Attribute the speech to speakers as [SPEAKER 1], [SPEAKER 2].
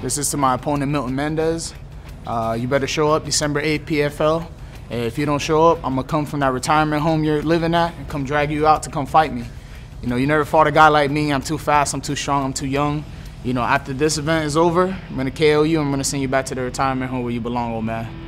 [SPEAKER 1] This is to my opponent, Milton Mendez. You better show up December 8th, PFL. And if you don't show up, I'm gonna come from that retirement home you're living at and come drag you out to come fight me. You know, you never fought a guy like me. I'm too fast, I'm too strong, I'm too young. You know, after this event is over, I'm gonna KO you, I'm gonna send you back to the retirement home where you belong, old man.